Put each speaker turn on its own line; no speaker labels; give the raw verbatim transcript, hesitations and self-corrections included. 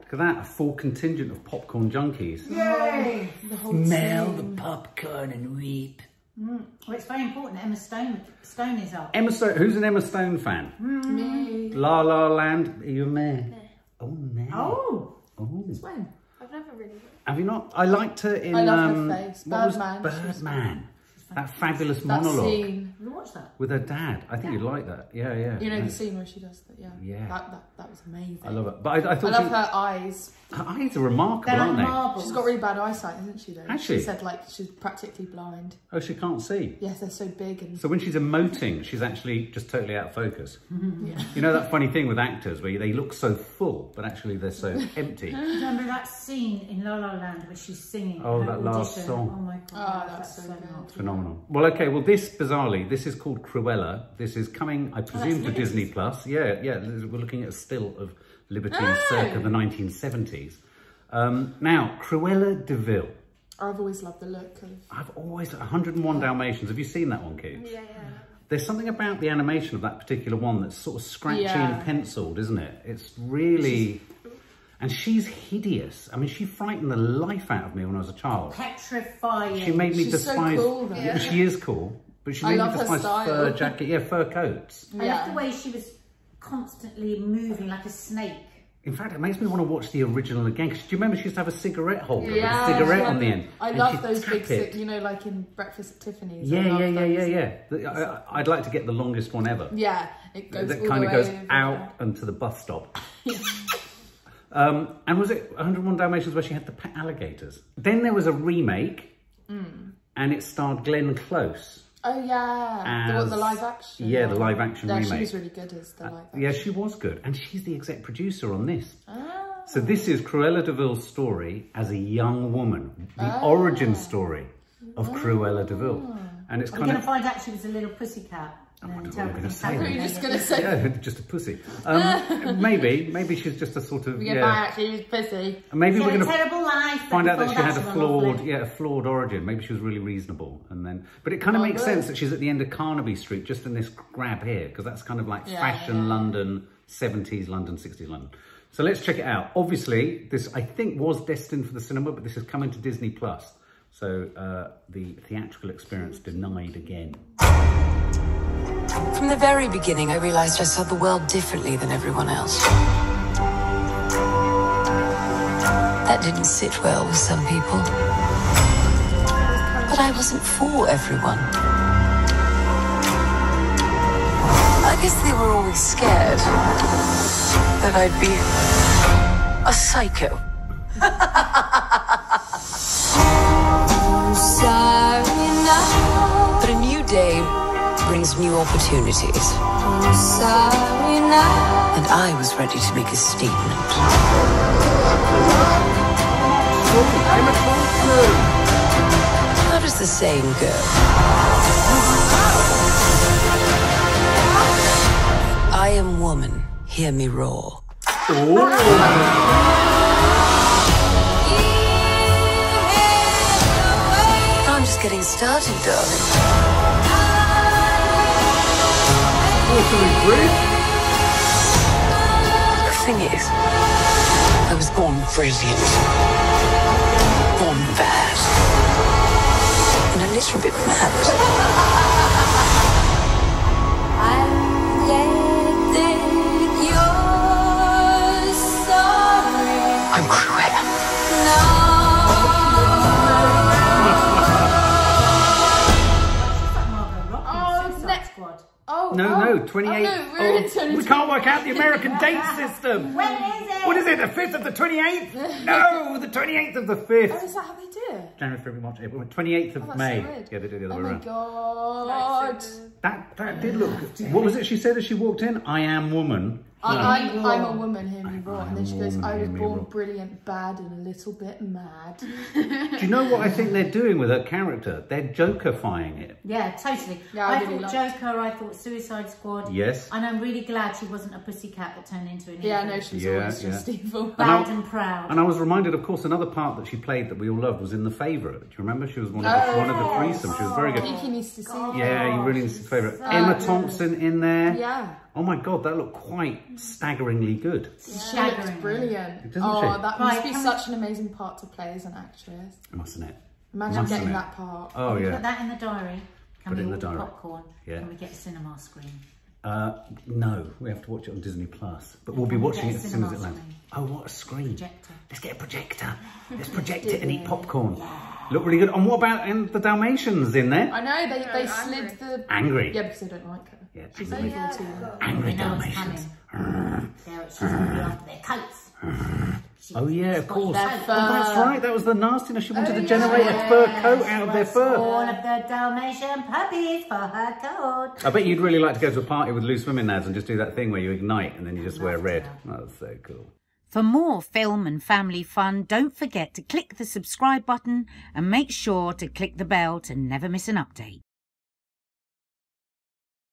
Look at that, a full contingent of popcorn junkies.
Yay! The whole
Smell
scene.
the popcorn and weep.
Mm. Well, it's very important. Emma Stone, Stone is up.
Emma Stone, who's an Emma Stone fan?
Mm.
Me.
La La Land, are you a meh? Oh, meh.
Oh.
Oh.
It's when?
I've never really...
Have you not? I liked her in...
I love
um,
her face.
what was
Birdman.
Birdman. That fabulous
That
monologue.
scene.
Have you watched that?
With her dad. I think
Yeah.
you'd like that. Yeah, yeah.
You know
yeah.
the scene where she does that, yeah.
Yeah.
That, that, that was amazing.
I love it. But I, I
I
thought
love
she,
her eyes.
her eyes are remarkable,
They're like
aren't they?
marbles.
She's got really bad eyesight, hasn't she, though?
Has she?
She said, like, she's practically blind.
Oh, she can't see.
Yes, they're so big and...
So when she's emoting, she's actually just totally out of focus.
yeah.
You know that funny thing with actors where they look so full, but actually they're so empty?
Do you remember that scene in La La Land where she's singing
Oh,
her
that last
audition?
song.
Oh my god,
Oh, that's so good.
nice.
Phenomenal. Well, okay, well this, bizarrely, this is called Cruella. This is coming, I presume, to
Liberty's.
Disney Plus. Yeah, yeah, we're looking at a still of Liberty
Oh.
circa the nineteen seventies. Um, now, Cruella de Vil.
I've always loved the look of...
I've always, one hundred and one Dalmatians. Have you seen that one, Keith?
Yeah, yeah.
There's something about the animation of that particular one that's sort of scratchy
Yeah.
and penciled, isn't it? It's really... And she's hideous. I mean, she frightened the life out of me when I was a child.
Petrifying.
She made me
She's so
despise...
cool, though.
Yeah, she is cool. But she
I
made me
love her
despise
style.
fur jacket. Yeah, fur coats.
I
Yeah.
love the way she was constantly moving like a snake.
In fact, it makes me want to watch the original again. Because do you remember she used to have a cigarette holder
Yeah.
with a cigarette on the end?
I
and
love
she'd
those
tap
big,
it.
ci- you know, like in Breakfast at Tiffany's. I
Yeah,
love
yeah, yeah, yeah,
those.
yeah. The- I, I'd like to get the longest one ever.
Yeah, it goes
That
all
kind
the
of
way
goes
over.
out and to the bus stop. um, and was it one hundred and one Dalmatians where she had the pet alligators? Then there was a remake,
Mm.
and it starred Glenn Close.
Oh yeah, the, what, the
As-
live action.
Yeah, the live action
yeah,
remake.
she was really good as the live action.
Yeah, she was good, and she's the exec producer on this.
Ah.
So this is Cruella de Vil's story as a young woman, the
Ah.
origin story of Cruella de Vil, and it's
Are we
kind
going
of.
to find out she was a little pussycat?
Oh, I
and
don't
tell
know what I'm
us
gonna say.
how
You're
we
just
made
gonna
it.
say
Yeah, just a pussy. Um, maybe, maybe she's just a sort of
we get
yeah.
back. She was busy.
Maybe
She
we're
had
going
a
to
terrible life. but
find out that
before
she had a
was
flawed,
lovely.
yeah, a flawed origin. Maybe she was really reasonable, and then, but it kind of
Oh,
makes
good.
sense that she's at the end of Carnaby Street, just in this grab here, because that's kind of like
Yeah,
fashion
yeah.
London, seventies London, sixties London. So let's check it out. Obviously, this I think was destined for the cinema, but this is coming to Disney Plus. So uh, the theatrical experience denied again.
From the very beginning, I realized I saw the world differently than everyone else. That didn't sit well with some people. But I wasn't for everyone. I guess they were always scared that I'd be a psycho. Sorry now. But a new day brings new opportunities. Sorry now. And I was ready to make a statement. How does the saying go? I am woman, hear me roar. I'm just getting started, darling. The thing is, I was born brilliant, born bad, and a little bit mad. I'm glad that you're sorry. I'm Cruella.
Oh,
next-
Squad.
Oh
No,
oh,
no, twenty-eight.
Oh, no, we're in
we
twenty-two.
can't work out the American date system.
When is it?
What is it, the fifth of the twenty-eighth? No, the twenty-eighth of the fifth.
Oh, is that how they do it?
January, February, March, April. twenty-eighth of
Oh, that's
May.
so weird.
Yeah, they do it the other
Oh
way
my
around.
god.
That, that did look good. What was it she said as she walked in? I am woman.
I,
Hear me
I'm, I'm a
roar.
woman, hear me roar.
I'm
And then
a
she goes,
woman,
I was
hear me
born
roar.
brilliant, bad, and a little bit mad.
Do you know what I think they're doing with her character? They're Jokerifying it.
Yeah, totally.
Yeah, I
I,
really
thought
liked-
Joker, I thought Suicide Squad.
Yes.
And I'm really glad she wasn't a pussycat that turned into an
Yeah,
evil.
no, she's
Yeah,
always
yeah.
just evil.
And
Bad
I-
and proud.
And I was reminded, of course, another part that she played that we all loved was in The Favourite. Do you remember? She was one of the,
Oh,
one of the
yes.
threesome. She was very good.
Kiki needs to see
Yeah, you really need to see The Favourite. Emma
good.
Thompson in there.
Yeah.
Oh my God, that looked quite staggeringly good.
She looks
Staggering.
brilliant.
Doesn't
oh,
she?
that must
Right,
be
can
such an amazing part to play as an actress.
Mustn't it?
Imagine
Mustn't
getting
it?
that part.
Oh
Put
yeah.
that in the diary. Can
Put it
we
in the
order
diary.
popcorn?
Yeah.
Can we get a cinema screen?
Uh, no, we have to watch it on Disney Plus, but we'll be
Can we
watching
get
it
a
as soon as it
cinema
lands.
screen?
Oh, what a screen!
Projector.
Let's get a projector. Let's project it and eat popcorn. Look really good. And what about um, the Dalmatians in there?
I know, they, they
No, angry.
slid the...
Angry.
Yeah, because they don't like her.
Yeah,
She's
angry.
evil too.
Angry
They know what's
Dalmatians.
coming. They're- She's going to be after their coats. She
Oh yeah, of
spotted
course.
their
Their
Oh,
fur.
that's right. That was the nastiness. She wanted
Oh,
to generate
yeah.
a fur coat out of their fur.
All of the Dalmatian puppies for her coat.
I bet you'd really like to go to a party with loose women lads and just do that thing where you ignite and then you just wear
Love
red.
to.
That's so cool.
For more film and family fun, don't forget to click the subscribe button and make sure to click the bell to never miss an update.